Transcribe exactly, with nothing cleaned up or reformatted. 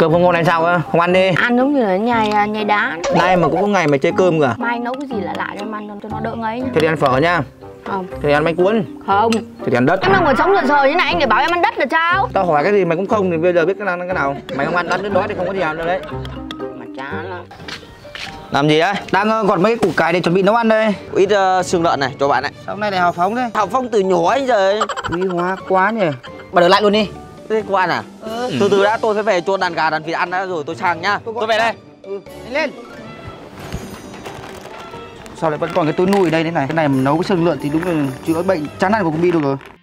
Cơm không ngon hay sao á? Không ăn đi. Ăn giống như là nhai nhai đá. Nay mà cũng có ngày mà chơi cơm cả. Mai anh nấu cái gì lạ lạ cho em ăn cho nó đỡ ngấy nhá. Thế thì ăn phở nha. Không. Thế thì ăn bánh cuốn. Không. Thế thì ăn đất. Em đang còn sống sờ sờ như này anh để bảo em ăn đất là sao? Tao hỏi cái gì mày cũng không thì bây giờ biết cái nào cái nào. Mày không ăn đất đến đó thì không có gì làm đâu đấy. Mà chán lắm. Làm gì đấy? Đang còn mấy củ cải để chuẩn bị nấu ăn đây. Ít uh, xương lợn này cho bạn này. Sao hôm nay lại hào phóng thế? Hào phóng từ nhỏ anh giờ. Quý hóa quá nhỉ. Bà để lại luôn đi. Thế cô ăn à? Ừ. Từ từ đã, tôi phải về cho đàn gà đàn vịt ăn đã rồi tôi sang nhá. Tôi, tôi về đây. Ừ, đi lên. Sao lại vẫn còn cái túi nuôi ở đây thế này? Cái này mà nấu cái xương lợn thì đúng là chữa bệnh chán ăn của con Bi được rồi.